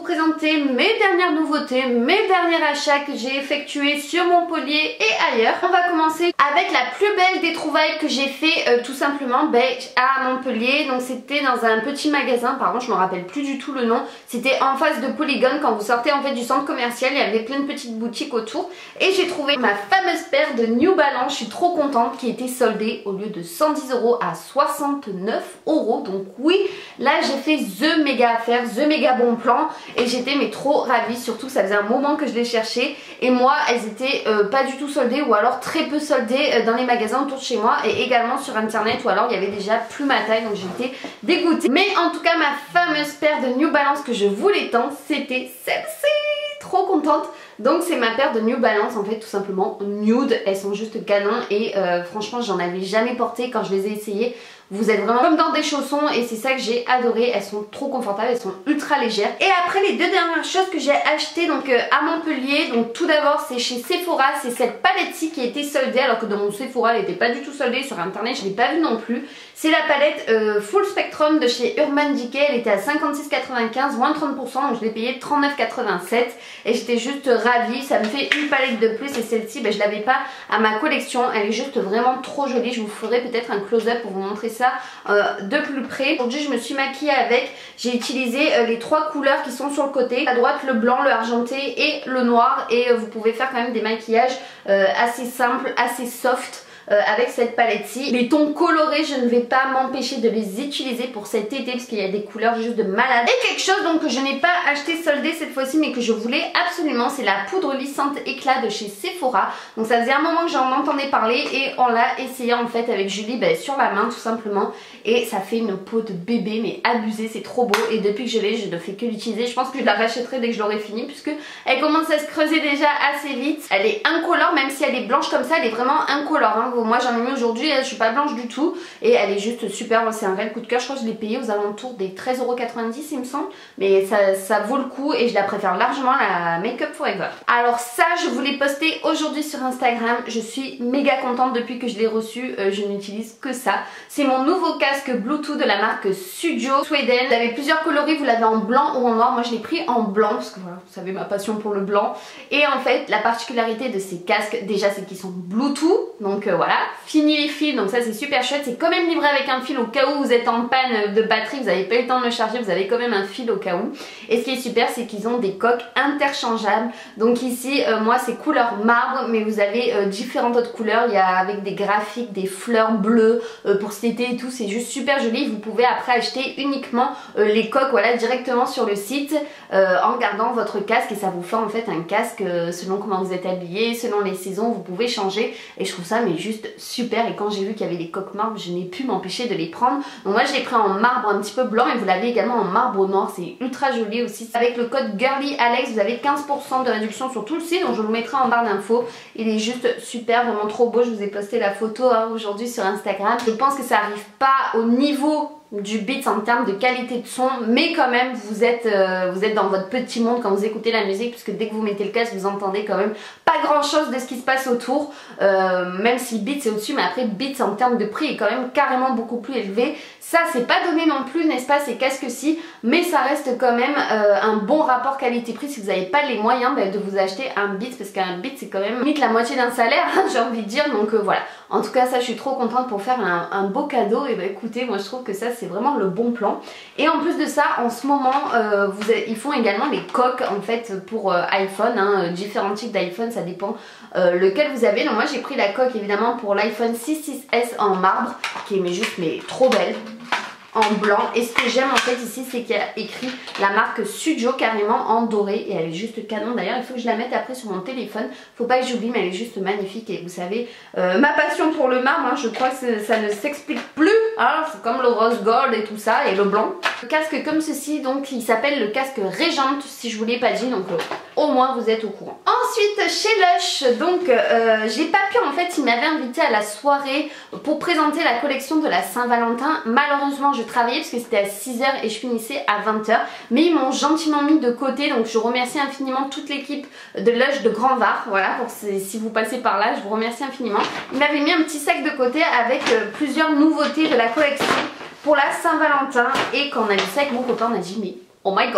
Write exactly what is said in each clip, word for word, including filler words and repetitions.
présenter mes dernières nouveautés, mes derniers achats que j'ai effectués sur Montpellier et ailleurs. On va commencer avec la plus belle des trouvailles que j'ai fait euh, tout simplement ben, à Montpellier. Donc c'était dans un petit magasin, par contre je me rappelle plus du tout le nom. C'était en face de Polygone, quand vous sortez en fait du centre commercial, il y avait plein de petites boutiques autour. Et j'ai trouvé ma fameuse paire de New Balance, je suis trop contente, qui était soldée au lieu de cent dix euros à soixante-neuf euros. Donc oui, là j'ai fait the méga affaire, the méga bon plan et j'étais mais trop ravie, surtout ça faisait un moment que je les cherchais et moi elles étaient euh, pas du tout soldées ou alors très peu soldées euh, dans les magasins autour de chez moi et également sur internet ou alors il y avait déjà plus ma taille, donc j'étais dégoûtée. Mais en tout cas ma fameuse paire de New Balance que je voulais tant, c'était celle-ci. Trop contente. Donc c'est ma paire de New Balance en fait, tout simplement nude, elles sont juste canon et euh, franchement j'en avais jamais porté quand je les ai essayées. Vous êtes vraiment comme dans des chaussons et c'est ça que j'ai adoré, elles sont trop confortables, elles sont ultra légères. Et après les deux dernières choses que j'ai achetées donc euh, à Montpellier, donc tout d'abord c'est chez Sephora, c'est cette palette-ci qui a été soldée alors que dans mon Sephora elle n'était pas du tout soldée, sur internet je l'ai pas vue non plus. C'est la palette euh, Full Spectrum de chez Urban Decay, elle était à cinquante-six quatre-vingt-quinze, moins trente pour cent, donc je l'ai payée trente-neuf quatre-vingt-sept et j'étais juste ravie, ça me fait une palette de plus et celle-ci ben, je l'avais pas à ma collection, elle est juste vraiment trop jolie, je vous ferai peut-être un close-up pour vous montrer ça euh, de plus près. Aujourd'hui je me suis maquillée avec, j'ai utilisé euh, les trois couleurs qui sont sur le côté, à droite le blanc, le argenté et le noir et euh, vous pouvez faire quand même des maquillages euh, assez simples, assez soft. Euh, avec cette palette-ci. Les tons colorés, je ne vais pas m'empêcher de les utiliser pour cet été parce qu'il y a des couleurs juste de malade. Et quelque chose donc que je n'ai pas acheté soldé cette fois-ci mais que je voulais absolument, c'est la poudre lissante éclat de chez Sephora. Donc ça faisait un moment que j'en entendais parler et on l'a essayé en fait avec Julie ben, sur la main tout simplement. Et ça fait une peau de bébé mais abusée, c'est trop beau. Et depuis que je l'ai, je ne fais que l'utiliser. Je pense que je la rachèterai dès que je l'aurai fini puisque elle commence à se creuser déjà assez vite. Elle est incolore, même si elle est blanche comme ça, elle est vraiment incolore hein. Moi j'en ai mis aujourd'hui, je suis pas blanche du tout et elle est juste super, c'est un réel coup de cœur. Je crois que je l'ai payée aux alentours des treize euros quatre-vingt-dix il me semble, mais ça, ça vaut le coup et je la préfère largement à la Make Up Forever. Alors ça je vous l'ai posté aujourd'hui sur Instagram, je suis méga contente depuis que je l'ai reçu, euh, je n'utilise que ça. C'est mon nouveau casque Bluetooth de la marque Studio Sweden. Vous avez plusieurs coloris, vous l'avez en blanc ou en noir, moi je l'ai pris en blanc parce que voilà, vous savez ma passion pour le blanc. Et en fait la particularité de ces casques déjà c'est qu'ils sont Bluetooth, donc euh, voilà. Fini les fils, donc ça c'est super chouette. C'est quand même livré avec un fil au cas où vous êtes en panne de batterie, vous n'avez pas eu le temps de le charger, vous avez quand même un fil au cas où. Et ce qui est super c'est qu'ils ont des coques interchangeables. Donc ici euh, moi c'est couleur marbre, mais vous avez euh, différentes autres couleurs. Il y a avec des graphiques, des fleurs bleues euh, pour cet été et tout, c'est juste super joli. Vous pouvez après acheter uniquement euh, les coques voilà, directement sur le site euh, en gardant votre casque et ça vous fait en fait un casque euh, selon comment vous êtes habillé, selon les saisons vous pouvez changer et je trouve ça mais juste super. Et quand j'ai vu qu'il y avait les coques marbre, je n'ai pu m'empêcher de les prendre. Donc moi je l'ai pris en marbre un petit peu blanc et vous l'avez également en marbre noir, c'est ultra joli aussi. Avec le code GirlyAlex vous avez quinze pour cent de réduction sur tout le site, donc je vous le mettrai en barre d'infos. Il est juste super, vraiment trop beau. Je vous ai posté la photo hein, aujourd'hui sur Instagram. Je pense que ça arrive pas au niveau du Beats en termes de qualité de son, mais quand même vous êtes, euh, vous êtes dans votre petit monde quand vous écoutez la musique, puisque dès que vous mettez le casque vous entendez quand même pas grand chose de ce qui se passe autour, euh, même si Beats est au dessus, mais après Beats en termes de prix est quand même carrément beaucoup plus élevé. Ça c'est pas donné non plus n'est-ce pas ces casques-ci, mais ça reste quand même euh, un bon rapport qualité-prix si vous n'avez pas les moyens bah, de vous acheter un Beats, parce qu'un Beats c'est quand même limite la moitié d'un salaire j'ai envie de dire, donc euh, voilà. En tout cas ça je suis trop contente pour faire un, un beau cadeau et bah écoutez moi je trouve que ça c'est vraiment le bon plan. Et en plus de ça en ce moment euh, vous avez, ils font également les coques en fait pour euh, iPhone, hein, différents types d'iPhone, ça dépend euh, lequel vous avez. Donc moi j'ai pris la coque évidemment pour l'iPhone six six S en marbre qui est mais juste mais trop belle en blanc. Et ce que j'aime en fait ici c'est qu'il y a écrit la marque Studio carrément en doré et elle est juste canon. D'ailleurs il faut que je la mette après sur mon téléphone, faut pas que j'oublie, mais elle est juste magnifique. Et vous savez euh, ma passion pour le marbre hein, je crois que ça ne s'explique plus hein, c'est comme le rose gold et tout ça et le blanc. Le casque comme ceci donc il s'appelle le casque Régente si je vous l'ai pas dit, donc euh, au moins vous êtes au courant. Ensuite chez Lush donc euh, j'ai pas pu en fait, ils m'avaient invité à la soirée pour présenter la collection de la Saint-Valentin. Malheureusement je travaillais parce que c'était à six heures et je finissais à vingt heures, mais ils m'ont gentiment mis de côté, donc je remercie infiniment toute l'équipe de Lush de Grand Var, voilà, pour ces, si vous passez par là je vous remercie infiniment. Ils m'avaient mis un petit sac de côté avec euh, plusieurs nouveautés de la collection pour la Saint-Valentin, et quand on a vu ça avec mon copain on a dit mais oh my god,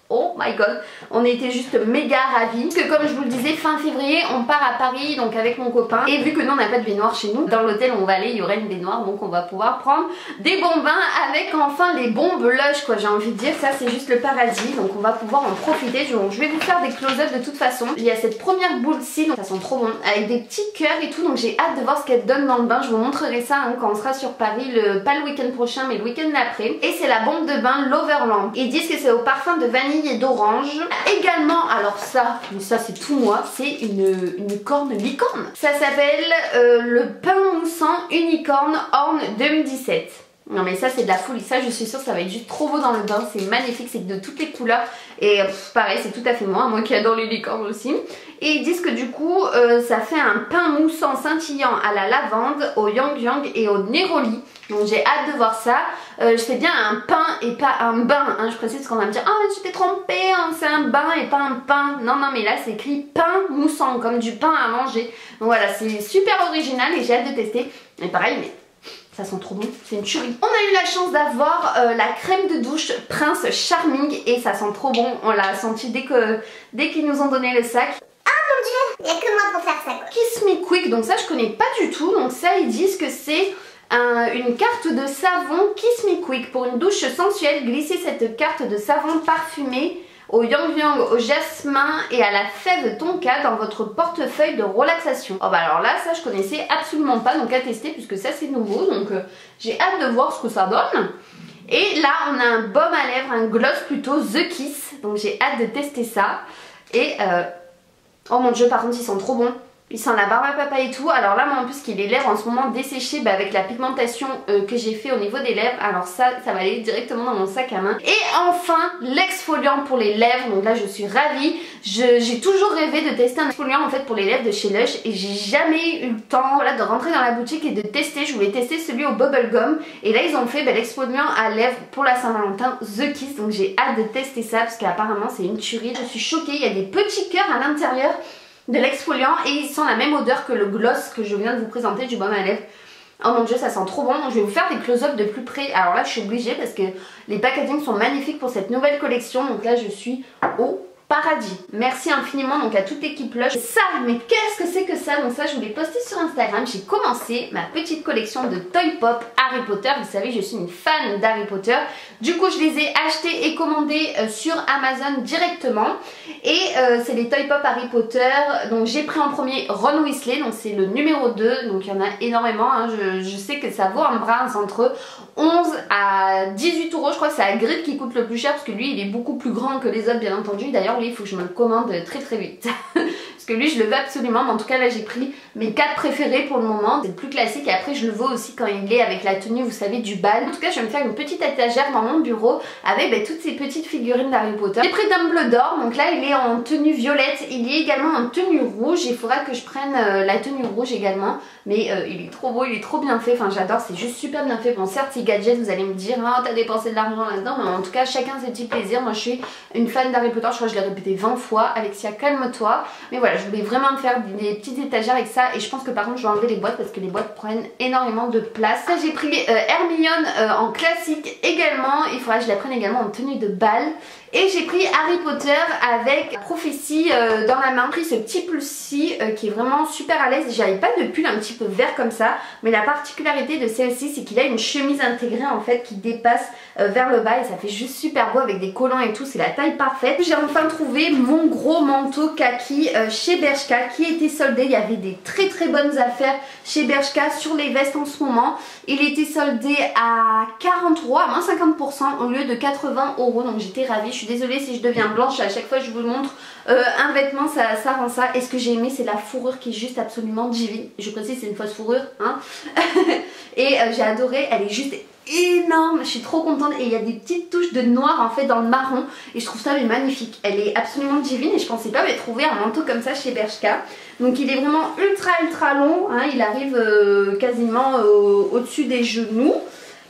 oh my god, on était juste méga ravis. Parce que comme je vous le disais, fin février on part à Paris donc avec mon copain. Et vu que nous on n'a pas de baignoire chez nous, dans l'hôtel où on va aller il y aurait une baignoire. Donc on va pouvoir prendre des bons bains avec enfin les bons blushs quoi, j'ai envie de dire. Ça c'est juste le paradis. Donc on va pouvoir en profiter. Je, je vais vous faire des close-up de toute façon. Il y a cette première boule-ci, donc ça sent trop bon, avec des petits cœurs et tout. Donc j'ai hâte de voir ce qu'elle donne dans le bain. Je vous montrerai ça hein, quand on sera sur Paris, le, pas le week-end prochain mais le week-end d'après. Et c'est la bombe de bain l'Overland. Ils disent que c'est au parfum de vanille et d'orange. Également, alors ça, mais ça c'est tout moi, c'est une, une corne licorne. Ça s'appelle euh, le pain moussant unicorne Horn deux mille dix-sept. Non mais ça c'est de la folie, ça je suis sûre ça va être juste trop beau dans le bain, c'est magnifique, c'est de toutes les couleurs et pff, pareil c'est tout à fait moi, moi qui adore les licornes aussi. Et ils disent que du coup euh, ça fait un pain moussant scintillant à la lavande, au yang yang et au néroli. Donc j'ai hâte de voir ça. Euh, je fais bien un pain et pas un bain, hein. Je précise parce qu'on va me dire ah mais tu t'es trompée, hein, c'est un bain et pas un pain. Non non mais là c'est écrit pain moussant comme du pain à manger. Donc voilà c'est super original et j'ai hâte de tester. Et pareil mais ça sent trop bon, c'est une tuerie. On a eu la chance d'avoir euh, la crème de douche Prince Charming et ça sent trop bon. On l'a senti dès que dès qu'ils nous ont donné le sac. Ah mon dieu, il n'y a que moi pour faire ça quoi. Kiss Me Quick, donc ça je connais pas du tout. Donc ça ils disent que c'est un, une carte de savon Kiss Me Quick. Pour une douche sensuelle, glissez cette carte de savon parfumé au yang yang, au jasmin et à la fève tonka dans votre portefeuille de relaxation. Oh bah alors là ça je connaissais absolument pas, donc à tester puisque ça c'est nouveau, donc euh, j'ai hâte de voir ce que ça donne. Et là on a un baume à lèvres, un gloss plutôt The Kiss, donc j'ai hâte de tester ça. Et euh... oh mon dieu par contre ils sont trop bons. Il sent la barbe à papa et tout. Alors là moi en plus qu'il est lèvres en ce moment desséchées bah, avec la pigmentation euh, que j'ai fait au niveau des lèvres. Alors ça, ça va aller directement dans mon sac à main. Et enfin l'exfoliant pour les lèvres. Donc là je suis ravie. J'ai toujours rêvé de tester un exfoliant en fait pour les lèvres de chez Lush. Et j'ai jamais eu le temps voilà, de rentrer dans la boutique et de tester. Je voulais tester celui au bubblegum. Et là ils ont fait bah, l'exfoliant à lèvres pour la Saint-Valentin The Kiss. Donc j'ai hâte de tester ça parce qu'apparemment c'est une tuerie. Je suis choquée, il y a des petits cœurs à l'intérieur de l'exfoliant et il sent la même odeur que le gloss que je viens de vous présenter du baume à lèvres. Oh mon dieu ça sent trop bon. Donc je vais vous faire des close-up de plus près. Alors là je suis obligée parce que les packagings sont magnifiques pour cette nouvelle collection. Donc là je suis au paradis. Merci infiniment donc à toute l'équipe Lush. Ça, mais qu'est-ce que c'est que ça? Donc ça je vous l'ai posté sur Instagram. J'ai commencé ma petite collection de Toy Pop Harry Potter. Vous savez je suis une fan d'Harry Potter. Du coup je les ai achetés et commandés euh, sur Amazon directement. Et euh, c'est les Toy Pop Harry Potter. Donc j'ai pris en premier Ron Weasley. Donc c'est le numéro deux. Donc il y en a énormément hein. je, je sais que ça vaut un bras entre onze à dix-huit euros. Je crois que c'est Hagrid qui coûte le plus cher parce que lui il est beaucoup plus grand que les autres bien entendu. D'ailleurs lui il faut que je me le commande très très vite. Parce que lui je le veux absolument. Mais en tout cas là j'ai pris mes quatre préférés pour le moment. C'est le plus classique et après je le veux aussi quand il est avec la tenue vous savez du bal. En tout cas je vais me faire une petite étagère dans mon bureau avec bah, toutes ces petites figurines d'Harry Potter. J'ai pris Dumbledore. Donc là il est en tenue violette. Il est également en tenue rouge. Il faudra que je prenne euh, la tenue rouge également. Mais euh, il est trop beau, il est trop bien fait. Enfin j'adore, c'est juste super bien fait. Bon certes c'est gadget, vous allez me dire ah t'as dépensé de l'argent là-dedans. Mais en tout cas chacun ses petits plaisirs. Moi je suis une fan d'Harry Potter. Je crois que je l'ai répété vingt fois. Alexia calme-toi. Mais voilà je voulais vraiment me faire des petites étagères avec ça. Et je pense que par contre je vais enlever les boîtes parce que les boîtes prennent énormément de place. J'ai pris euh, Hermione euh, en classique également. Il faudra que je la prenne également en tenue de bal. Et j'ai pris Harry Potter avec prophétie euh, dans la main. J'ai pris ce petit pull-ci euh, qui est vraiment super à l'aise. J'avais pas de pull un petit peu vert comme ça. Mais la particularité de celle-ci c'est qu'il a une chemise intégrée en fait qui dépasse euh, vers le bas. Et ça fait juste super beau avec des collants et tout. C'est la taille parfaite. J'ai enfin trouvé mon gros manteau kaki euh, chez Bershka qui était soldé. Il y avait des très très bonnes affaires chez Bershka sur les vestes en ce moment. Il était soldé à quarante euros, à moins cinquante pour cent au lieu de quatre-vingts euros. Donc j'étais ravie. Je suis désolée si je deviens blanche. À chaque fois je vous montre euh, un vêtement ça, ça rend ça. Et ce que j'ai aimé c'est la fourrure qui est juste absolument divine. Je précise c'est une fausse fourrure hein. Et euh, j'ai adoré. Elle est juste énorme, je suis trop contente et il y a des petites touches de noir en fait dans le marron et je trouve ça mais magnifique. Elle est absolument divine et je pensais pas mais trouver un manteau comme ça chez Bershka. Donc il est vraiment ultra ultra long hein. Il arrive euh, quasiment euh, au-dessus des genoux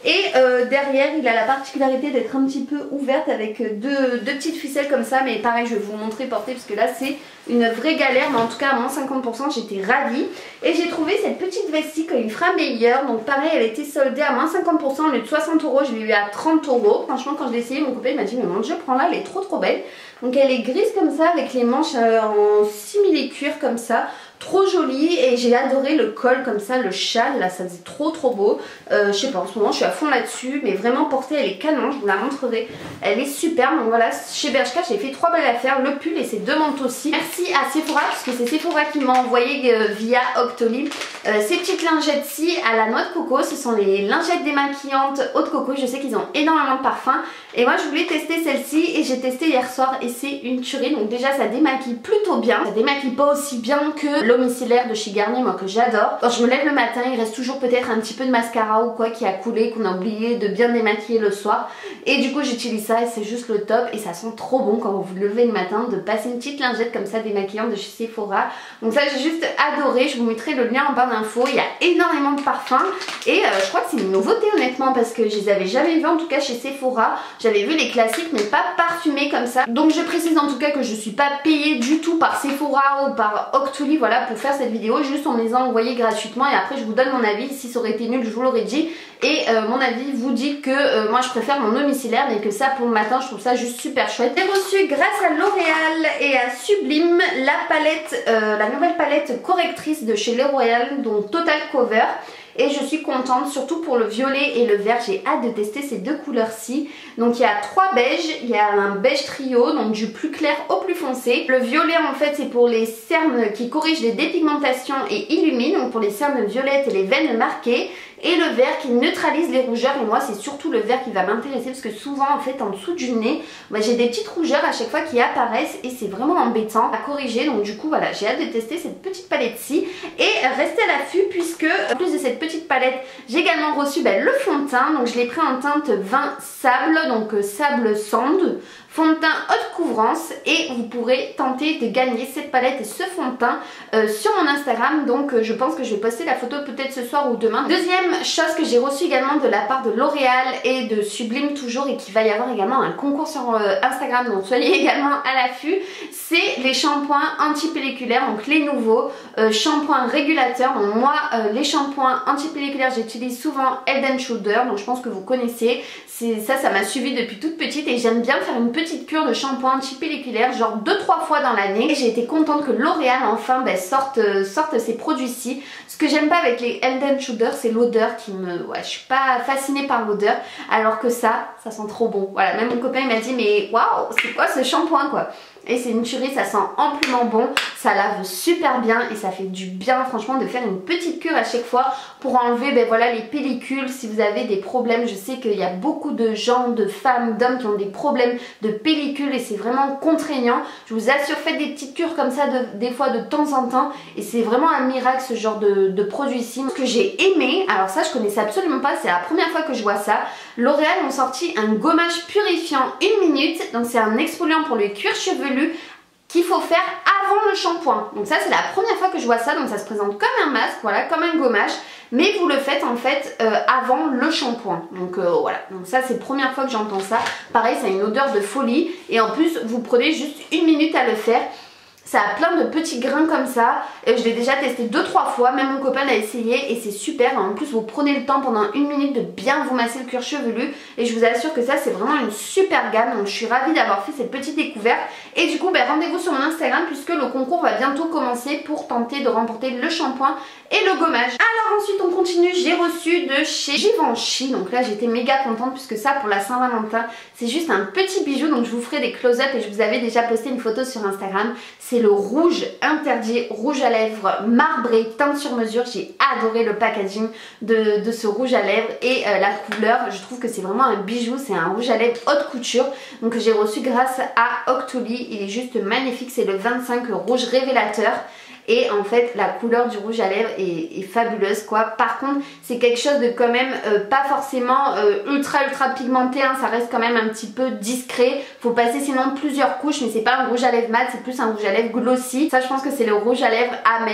Et euh, derrière il a la particularité d'être un petit peu ouverte avec deux, deux petites ficelles comme ça, mais pareil je vais vous montrer porter parce que là c'est une vraie galère, mais en tout cas à moins cinquante pour cent j'étais ravie. Et j'ai trouvé cette petite vestie comme une fera meilleure, donc pareil elle était soldée à moins cinquante pour cent au lieu de soixante euros, je l'ai eu à trente euros. Franchement quand je l'ai essayé mon copain m'a dit mais mon dieu prends-la, elle est trop trop belle. Donc elle est grise comme ça avec les manches en simili cuir comme ça, trop jolie, et j'ai adoré le col comme ça, le châle là, ça faisait trop trop beau. euh, Je sais pas, en ce moment je suis à fond là-dessus, mais vraiment portée elle est canon, je vous la montrerai, elle est superbe. Donc voilà, chez Bershka j'ai fait trois belles affaires, le pull et ces deux manteaux aussi. Merci à Sephora parce que c'est Sephora qui m'a envoyé euh, via Octoly euh, ces petites lingettes-ci à la noix de coco. Ce sont les lingettes démaquillantes eau de coco, je sais qu'ils ont énormément de parfums et moi je voulais tester celle-ci et j'ai testé hier soir et c'est une tuerie. Donc déjà ça démaquille plutôt bien, ça démaquille pas aussi bien que l'eau micellaire de chez Garnier, moi que j'adore. Quand je me lève le matin il reste toujours peut-être un petit peu de mascara ou quoi qui a coulé, qu'on a oublié de bien démaquiller le soir, et du coup j'utilise ça et c'est juste le top et ça sent trop bon quand vous vous levez le matin de passer une petite lingette comme ça démaquillante de chez Sephora. Donc ça j'ai juste adoré, je vous mettrai le lien en barre d'infos. Il y a énormément de parfums et euh, je crois que c'est une nouveauté honnêtement parce que je les avais jamais vus en tout cas chez Sephora. J'avais vu les classiques mais pas parfumés comme ça. Donc je précise en tout cas que je suis pas payée du tout par Sephora ou par Octoly, voilà, pour faire cette vidéo, juste on les a envoyés gratuitement et après je vous donne mon avis. Si ça aurait été nul je vous l'aurais dit, et euh, mon avis vous dit que euh, moi je préfère mon eau micellaire, mais que ça pour le matin je trouve ça juste super chouette. J'ai reçu grâce à L'Oréal et à Sublime la palette, euh, la nouvelle palette correctrice de chez L'Oréal, donc Total Cover. Et je suis contente, surtout pour le violet et le vert, j'ai hâte de tester ces deux couleurs-ci. Donc il y a trois beiges, il y a un beige trio, donc du plus clair au plus foncé. Le violet en fait c'est pour les cernes qui corrigent les dépigmentations et illuminent, donc pour les cernes violettes et les veines marquées. Et le vert qui neutralise les rougeurs, et moi c'est surtout le vert qui va m'intéresser parce que souvent en fait en dessous du nez bah, j'ai des petites rougeurs à chaque fois qui apparaissent et c'est vraiment embêtant à corriger. Donc du coup voilà, j'ai hâte de tester cette petite palette-ci et restez à l'affût puisque en plus de cette petite palette j'ai également reçu bah, le fond de teint. Donc je l'ai pris en teinte vin sable, donc euh, sable sand, fond de teint haute couvrance, et vous pourrez tenter de gagner cette palette et ce fond de teint euh, sur mon Instagram. Donc euh, je pense que je vais poster la photo peut-être ce soir ou demain. Deuxième chose que j'ai reçue également de la part de L'Oréal et de Sublime toujours, et qu'il va y avoir également un concours sur euh, Instagram, donc soyez également à l'affût, c'est les shampoings anti-pelliculaires, donc les nouveaux euh, shampoings régulateurs. Donc moi euh, les shampoings anti-pelliculaires j'utilise souvent Head and Shoulder, donc je pense que vous connaissez, c'est ça, ça m'a suivi depuis toute petite et j'aime bien faire une petite cure de shampoing anti-pelliculaire genre deux trois fois dans l'année, et j'ai été contente que L'Oréal enfin ben, sorte, euh, sorte ces produits-ci. Ce que j'aime pas avec les Head and Shoulder c'est l'odeur qui me... Ouais, je suis pas fascinée par l'odeur, alors que ça, ça sent trop bon. Voilà, même mon copain il m'a dit mais waouh, c'est quoi ce shampoing quoi? Et c'est une tuerie, ça sent amplement bon, ça lave super bien et ça fait du bien franchement de faire une petite cure à chaque fois pour enlever ben voilà, les pellicules. Si vous avez des problèmes, je sais qu'il y a beaucoup de gens, de femmes, d'hommes qui ont des problèmes de pellicules et c'est vraiment contraignant. Je vous assure, faites des petites cures comme ça de, des fois de temps en temps et c'est vraiment un miracle ce genre de, de produit-ci. Ce que j'ai aimé, alors ça je connaissais absolument pas, c'est la première fois que je vois ça. L'Oréal ont sorti un gommage purifiant une minute, donc c'est un exfoliant pour le cuir chevelu qu'il faut faire avant le shampoing. Donc ça c'est la première fois que je vois ça, donc ça se présente comme un masque, voilà, comme un gommage, mais vous le faites en fait euh, avant le shampoing. Donc euh, voilà, donc ça c'est la première fois que j'entends ça. Pareil, ça a une odeur de folie et en plus vous prenez juste une minute à le faire. Ça a plein de petits grains comme ça, et je l'ai déjà testé deux trois fois, même mon copain l'a essayé et c'est super. En plus vous prenez le temps pendant une minute de bien vous masser le cuir chevelu et je vous assure que ça c'est vraiment une super gamme. Donc je suis ravie d'avoir fait cette petite découverte et du coup ben, rendez-vous sur mon Instagram puisque le concours va bientôt commencer pour tenter de remporter le shampoing et le gommage. Alors ensuite on continue, j'ai reçu de chez Givenchy, donc là j'étais méga contente puisque ça pour la Saint-Valentin c'est juste un petit bijou. Donc je vous ferai des close-up et je vous avais déjà posté une photo sur Instagram. C'est le rouge interdit, rouge à lèvres marbré, teinte sur mesure. J'ai adoré le packaging de, de ce rouge à lèvres et euh, la couleur, je trouve que c'est vraiment un bijou. C'est un rouge à lèvres haute couture, donc j'ai reçu grâce à Octoly. Il est juste magnifique, c'est le vingt-cinq rouge révélateur. Et en fait la couleur du rouge à lèvres est, est fabuleuse quoi. Par contre c'est quelque chose de quand même euh, pas forcément euh, ultra ultra pigmenté hein. Ça reste quand même un petit peu discret. Faut passer sinon plusieurs couches, mais c'est pas un rouge à lèvres mat, c'est plus un rouge à lèvres glossy. Ça je pense que c'est le rouge à lèvres à mettre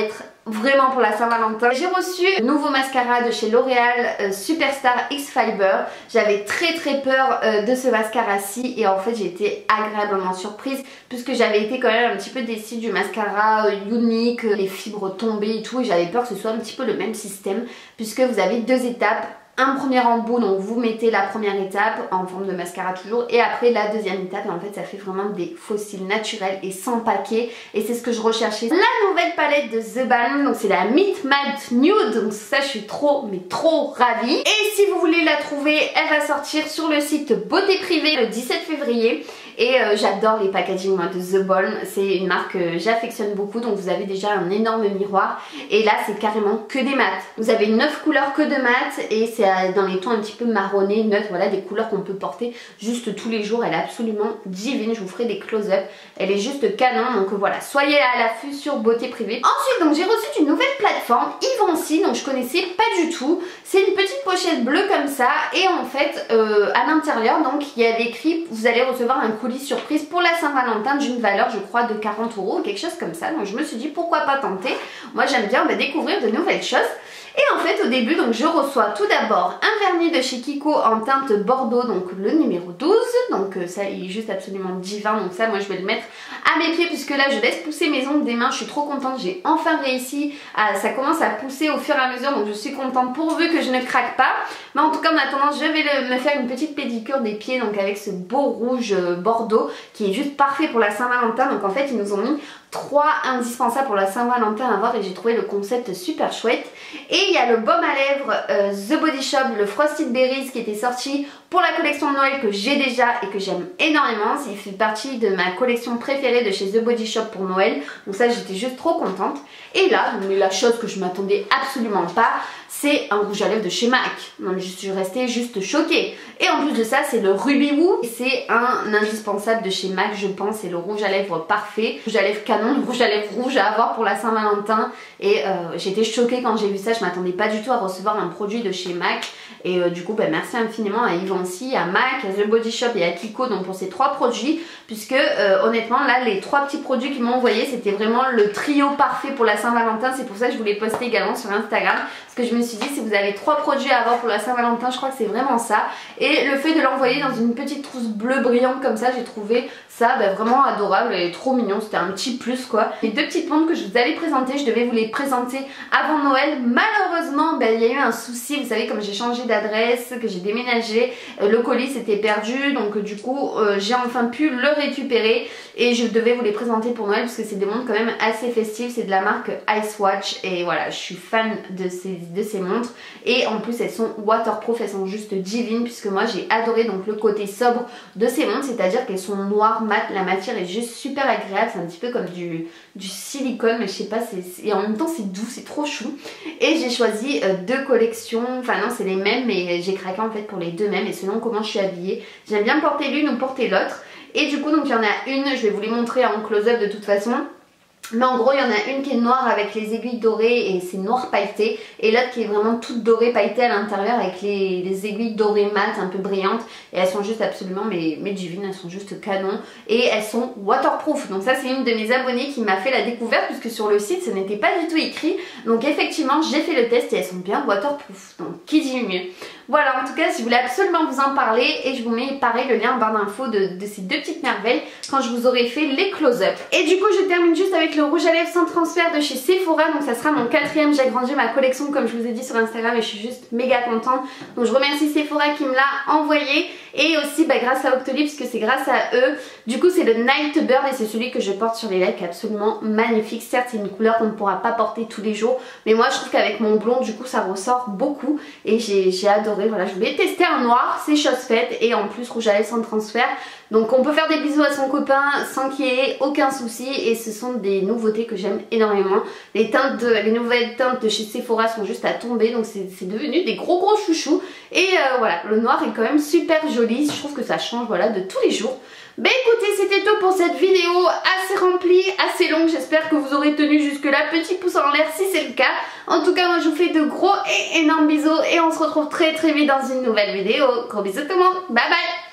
vraiment pour la Saint-Valentin. J'ai reçu un nouveau mascara de chez L'Oréal, euh, Superstar X Fiber. J'avais très très peur euh, de ce mascara-ci et en fait j'ai été agréablement surprise puisque j'avais été quand même un petit peu déçue du mascara euh, unique, les fibres tombées et tout, et j'avais peur que ce soit un petit peu le même système puisque vous avez deux étapes. Un premier embout, donc vous mettez la première étape en forme de mascara toujours, et après la deuxième étape, et en fait ça fait vraiment des fossiles naturels et sans paquet, et c'est ce que je recherchais. La nouvelle palette de The Balm, donc c'est la Meet Matte Nude, donc ça je suis trop mais trop ravie. Et si vous voulez la trouver, elle va sortir sur le site Beauté Privée le dix-sept février. Et euh, j'adore les packaging moi, de The Balm, c'est une marque que j'affectionne beaucoup, donc vous avez déjà un énorme miroir et là c'est carrément que des mates. Vous avez neuf couleurs que de mates et c'est dans les tons un petit peu marronnés, neutres, voilà, des couleurs qu'on peut porter juste tous les jours. Elle est absolument divine, je vous ferai des close-up, elle est juste canon, donc voilà, soyez à l'affût sur Beauté Privée. Ensuite donc j'ai reçu une nouvelle plateforme, Givenchy, donc je connaissais pas du tout. C'est une petite pochette bleue comme ça et en fait euh, à l'intérieur donc il y avait écrit vous allez recevoir un colis surprise pour la Saint-Valentin d'une valeur je crois de quarante euros ou quelque chose comme ça, donc je me suis dit pourquoi pas tenter. Moi j'aime bien bah, découvrir de nouvelles choses. Et en fait au début donc je reçois tout d'abord un vernis de chez Kiko en teinte Bordeaux, donc le numéro douze, donc euh, ça il est juste absolument divin, donc ça moi je vais le mettre à mes pieds puisque là je laisse pousser mes ongles des mains, je suis trop contente, j'ai enfin réussi, à, ça commence à pousser au fur et à mesure, donc je suis contente pourvu que je ne craque pas. Mais en tout cas en attendant je vais le, me faire une petite pédicure des pieds, donc avec ce beau rouge euh, Bordeaux qui est juste parfait pour la Saint-Valentin. Donc en fait ils nous ont mis trois indispensables pour la Saint-Valentin à voir et j'ai trouvé le concept super chouette. Et il y a le baume à lèvres euh, The Body Shop, le Frosted Berries qui était sorti pour la collection de Noël que j'ai déjà et que j'aime énormément. Il fait partie de ma collection préférée de chez The Body Shop pour Noël, donc ça j'étais juste trop contente. Et là, mais la chose que je m'attendais absolument pas, c'est un rouge à lèvres de chez MAC. Non mais je suis restée juste choquée. Et en plus de ça c'est le Ruby Woo, c'est un indispensable de chez MAC je pense, c'est le rouge à lèvres parfait, rouge à lèvres canon, le rouge à lèvres rouge à avoir pour la Saint-Valentin. Et euh, j'étais choquée quand j'ai vu ça, je m'attendais pas du tout à recevoir un produit de chez MAC. Et euh, du coup bah, merci infiniment à Givenchy, à MAC, à The Body Shop et à Kiko donc pour ces trois produits, puisque euh, honnêtement là les trois petits produits qu'ils m'ont envoyé c'était vraiment le trio parfait pour la Saint-Valentin. C'est pour ça que je voulais poster également sur Instagram, parce que je me suis dit si vous avez trois produits à avoir pour la Saint-Valentin, je crois que c'est vraiment ça. Et le fait de l'envoyer dans une petite trousse bleue brillante comme ça, j'ai trouvé ça bah, vraiment adorable et trop mignon, c'était un petit plus quoi. Les deux petites montres que je vous avais présentées, je devais vous les présenter avant Noël. Malheureusement bah, il y a eu un souci, vous savez comme j'ai changé d'adresse, que j'ai déménagé, euh, le colis s'était perdu, donc euh, du coup euh, j'ai enfin pu le récupérer et je devais vous les présenter pour Noël parce que c'est des montres quand même assez festives, c'est de la marque Icewatch et voilà je suis fan de ces, de ces montres et en plus elles sont waterproof, elles sont juste divines puisque moi j'ai adoré donc le côté sobre de ces montres, c'est à dire qu'elles sont noires mat, la matière est juste super agréable, c'est un petit peu comme du, du silicone mais je sais pas, c'est, et en même temps c'est doux, c'est trop chou. Et j'ai choisi euh, deux collections, enfin non c'est les mêmes mais j'ai craqué en fait pour les deux mêmes et selon comment je suis habillée, j'aime bien porter l'une ou porter l'autre. Et du coup donc il y en a une, je vais vous les montrer en close-up de toute façon. Mais en gros il y en a une qui est noire avec les aiguilles dorées et c'est noir pailleté, et l'autre qui est vraiment toute dorée pailletée à l'intérieur avec les, les aiguilles dorées mat un peu brillantes, et elles sont juste absolument mais, mais divines, elles sont juste canon et elles sont waterproof. Donc ça c'est une de mes abonnées qui m'a fait la découverte puisque sur le site ce n'était pas du tout écrit, donc effectivement j'ai fait le test et elles sont bien waterproof, donc qui dit mieux. Voilà, en tout cas je voulais absolument vous en parler et je vous mets pareil le lien en barre d'infos de, de ces deux petites merveilles quand je vous aurai fait les close-up. Et du coup je termine juste avec le rouge à lèvres sans transfert de chez Sephora, donc ça sera mon quatrième, j'ai agrandi ma collection comme je vous ai dit sur Instagram et je suis juste méga contente. Donc je remercie Sephora qui me l'a envoyé et aussi bah, grâce à Octoly puisque c'est grâce à eux. Du coup c'est le Night Bird et c'est celui que je porte sur les lèvres qui est absolument magnifique. Certes c'est une couleur qu'on ne pourra pas porter tous les jours mais moi je trouve qu'avec mon blond du coup ça ressort beaucoup et j'ai adoré. Voilà, je voulais tester un noir, c'est chose faite et en plus rouge à lèvres sans transfert. Donc on peut faire des bisous à son copain sans qu'il y ait aucun souci et ce sont des nouveautés que j'aime énormément. Les teintes de, les nouvelles teintes de chez Sephora sont juste à tomber, donc c'est devenu des gros gros chouchous. Et euh, voilà, le noir est quand même super joli, je trouve que ça change voilà, de tous les jours. Bah écoutez, c'était tout pour cette vidéo assez remplie, assez longue, j'espère que vous aurez tenu jusque là, petit pouce en l'air si c'est le cas. En tout cas moi je vous fais de gros et énormes bisous et on se retrouve très très vite dans une nouvelle vidéo. Gros bisous tout le monde, bye bye.